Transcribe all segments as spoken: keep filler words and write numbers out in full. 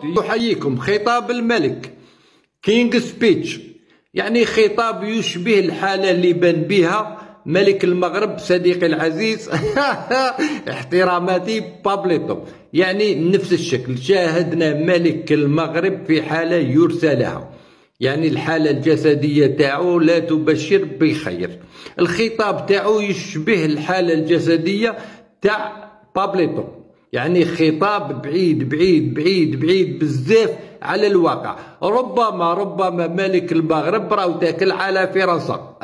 يحييكم. خطاب الملك كينغ سبيتش، يعني خطاب يشبه الحالة اللي بان بها ملك المغرب صديقي العزيز احتراماتي بابليتو، يعني نفس الشكل. شاهدنا ملك المغرب في حالة يرثى لها، يعني الحالة الجسدية تاعو لا تبشر بخير. الخطاب تاعو يشبه الحالة الجسدية تاع بابليتو، يعني خطاب بعيد بعيد بعيد بعيد بزاف على الواقع. ربما ربما ملك المغرب راهو تاكل على فرنسا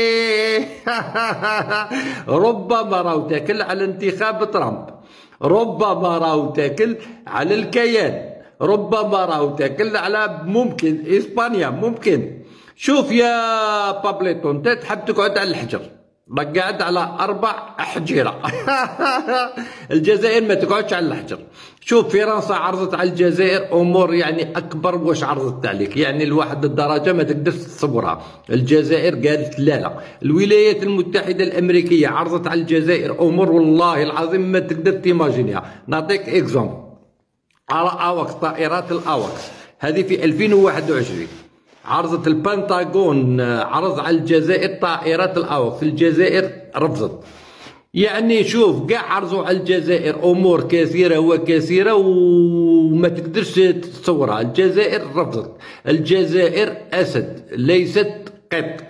ربما راهو تاكل على انتخاب ترامب، ربما راهو تاكل على الكيان، ربما راهو تاكل على ممكن اسبانيا ممكن. شوف يا بابليتو، انت تحب تقعد على الحجر، راك قاعد على اربع احجره الجزائر ما تقعدش على الحجر. شوف فرنسا عرضت على الجزائر امور يعني اكبر واش عرضت عليك، يعني لواحد الدرجه ما تقدرش تصورها. الجزائر قالت لا لا. الولايات المتحده الامريكيه عرضت على الجزائر امور والله العظيم ما تقدر تيماجينيها. نعطيك اكزومبل على اوكس، طائرات الاوكس هذه في ألفين وواحد وعشرين عرضت البنتاغون عرض على الجزائر طائرات الاوكس، الجزائر رفضت. يعني شوف كاع عرضوا على الجزائر امور كثيره وكثيره وما تقدرش تتصورها. الجزائر رفضت. الجزائر اسد ليست قط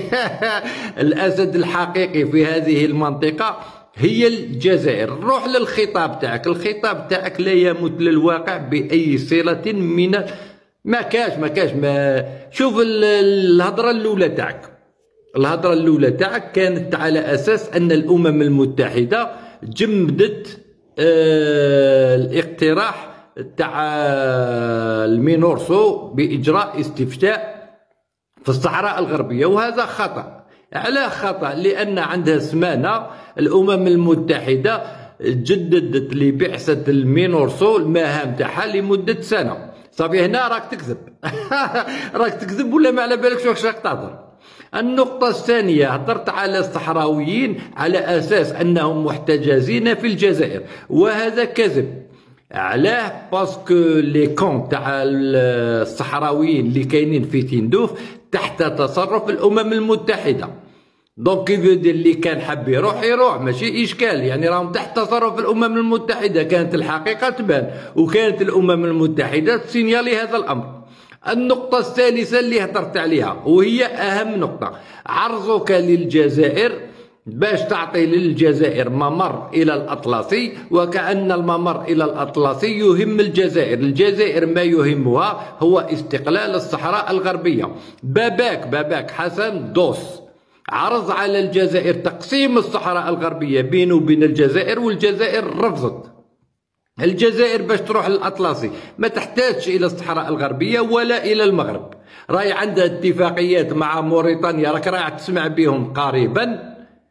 الاسد الحقيقي في هذه المنطقه هي الجزائر. روح للخطاب تاعك، الخطاب تاعك لا يمت للواقع باي صله من ما كاش ما كاش ما. شوف الهضره الاولى تاعك، الهضره الاولى تاعك كانت على اساس ان الامم المتحده جمدت آه الاقتراح تاع المينورسو باجراء استفتاء في الصحراء الغربيه، وهذا خطا. على خطا لان عندها سمانه الامم المتحده جددت لبعثه المينورسو المهام تاعها لمده سنه. صافي هنا راك تكذب راك تكذب ولا ما على بالكش واش راك تهضر. النقطة الثانية، هضرت على الصحراويين على أساس أنهم محتجزين في الجزائر، وهذا كذب. علاه؟ باسكو لي كون تاع الصحراويين اللي كاينين في تندوف تحت تصرف الأمم المتحدة. دونك يفيدير اللي كان حاب يروح يروح ماشي اشكال، يعني راهم تحت تصرف الامم المتحده. كانت الحقيقه تبان وكانت الامم المتحده تسينيالي هذا الامر. النقطه الثالثه اللي هضرت عليها وهي اهم نقطه، عرضك للجزائر باش تعطي للجزائر ممر الى الاطلسي، وكأن الممر الى الاطلسي يهم الجزائر. الجزائر ما يهمها هو استقلال الصحراء الغربيه. باباك باباك حسن دوس عرض على الجزائر تقسيم الصحراء الغربية بينه وبين الجزائر، والجزائر رفضت. الجزائر باش تروح للأطلسي ما تحتاجش إلى الصحراء الغربية ولا إلى المغرب، راهي عندها اتفاقيات مع موريتانيا راك راح تسمع بهم قريبا.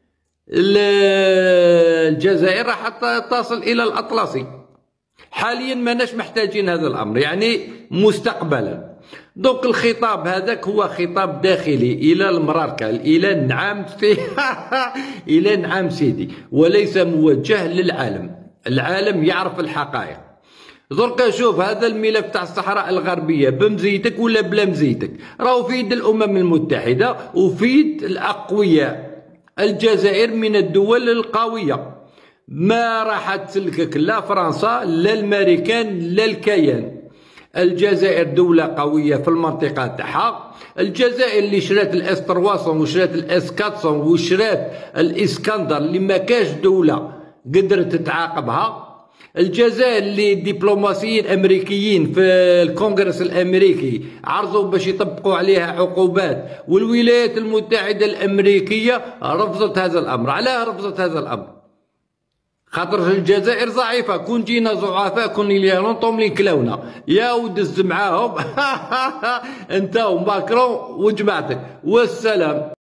الجزائر راح تصل إلى الأطلسي. حاليا ماناش محتاجين هذا الأمر، يعني مستقبلا. دونك الخطاب هذاك هو خطاب داخلي الى المراركه، الى نعم الى نعم سيدي، وليس موجه للعالم. العالم يعرف الحقائق. دركا شوف هذا الملف تاع الصحراء الغربيه بمزيتك ولا بلا مزيتك راهو في يد الامم المتحده وفي يد الاقوياء. الجزائر من الدول القويه، ما راح تسلكك لا فرنسا لا الامريكان لا الكيان. الجزائر دولة قوية في المنطقة تاعها. الجزائر اللي شرات الاس ثلاثمية وشرات الاس أربعمية وشرات الاسكندر اللي ما كاش دولة قدرت تعاقبها. الجزائر اللي دبلوماسيين امريكيين في الكونغرس الامريكي عرضوا باش يطبقوا عليها عقوبات، والولايات المتحدة الامريكية رفضت هذا الامر. علاه رفضت هذا الامر؟ خاطر الجزائر ضعيفه. كون جينا ضعفاء كون اللي نطوم لي كلاونا يا ودز معاهم انت وماكرون وجماعتك والسلام.